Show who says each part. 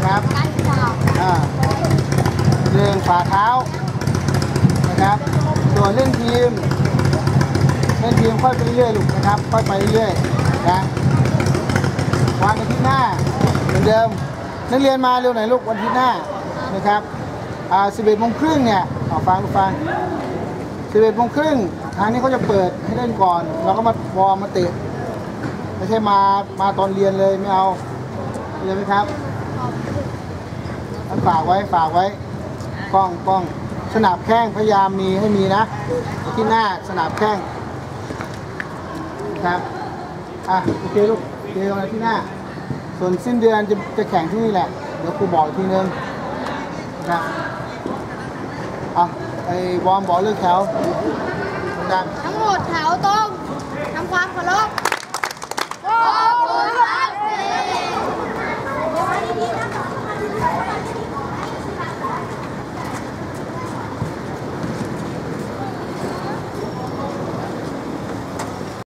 Speaker 1: นะครับเรื่องฝ่าเท้านะครับส่วนเล่นทีมค่อยไปเรื่อยลูกนะครับค่อยไปเรื่อยนะวางกันที่หน้าเหมือนเดิมนักเรียนมาเร็วหน่อยลูกวันที่หน้านะครับ11:30เนี่ยฟัง11:30ทางนี้เขาจะเปิดให้เล่นก่อนเราก็มาวอร์มมาเตะไม่ใช่มาตอนเรียนเลยไม่เอาเรียนไหมครับฝากไว้กล้องสนามแข้งพยายามมีให้มีนะที่หน้าสนามแข้งครับโอเคลูกเจอกันที่หน้าส่วนสิ้นเดือนจะแข่งที่นี่แหละเดี๋ยวครูบอกอีกทีนึงนะครับไอ้วอร์มบอกเรื่องแถวดัง
Speaker 2: ทั้งหมดแถวตรงทำความเคารพ